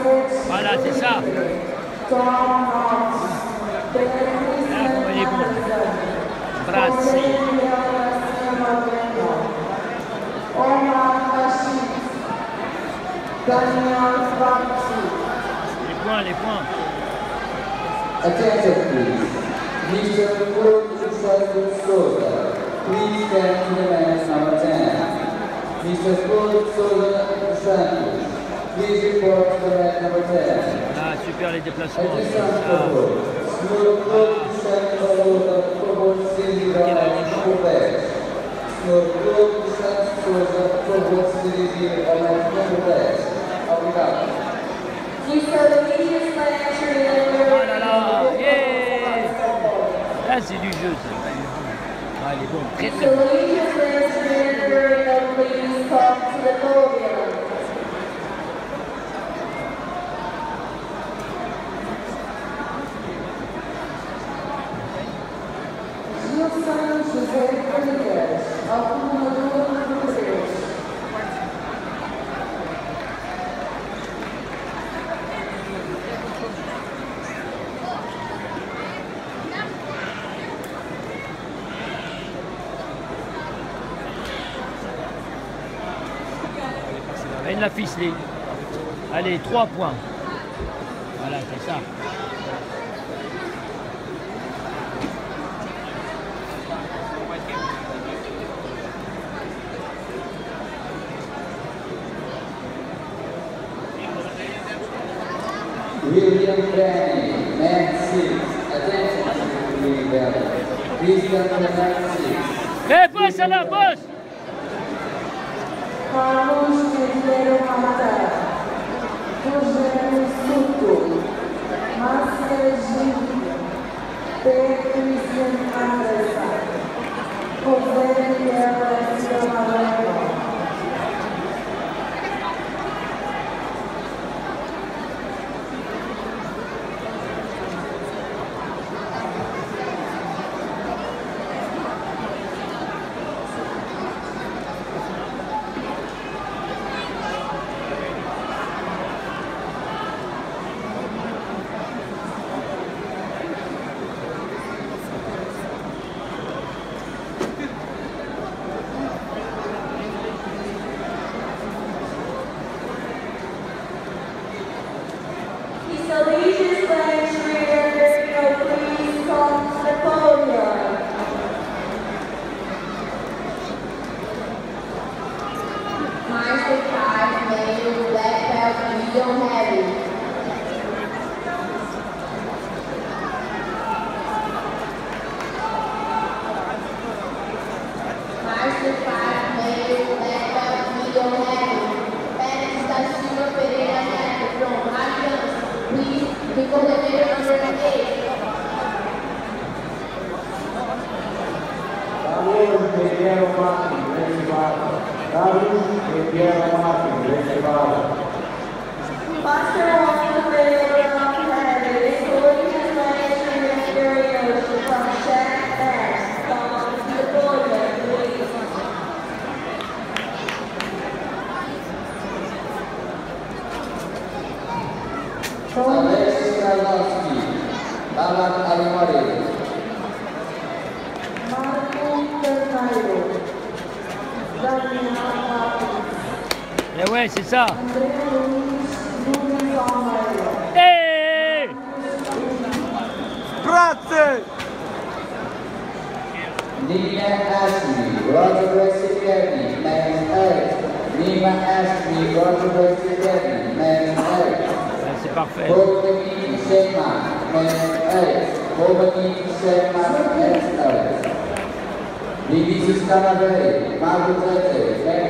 Voilà, c'est ça. Là, comment il est bon. Brassi. Les points. Attention please. Mr. Fulton Souza, please stand to the match number 10. Mr. Fulton Souza, please report to the match number 10. Ah, super les déplacements. Oh là là, yeah. Là c'est du jeu ça. Ah, il est bon, très très bon. Il l'a ficelé. Allez, 3 points. Voilà, c'est ça. William Benny, man 6. Attention, William Benny. Please come to the man 6. Eh, bosse là, bosse! Carlos Medeiros Amaral, Rogério Suto, Márcia Gil, Christian Anderson, José Miguel Amarelo. Eh ouais, c'est ça. Hey! Grazie! Nina Ashley, Roger Brexit-Gabby, man 8. Nina Ashley, Roger Brexit-Gabby, man 8. C'est parfait. Bobani Sema, man 8. Bobani Sema, man 8. Bibi Sistana Bay, Margaret, man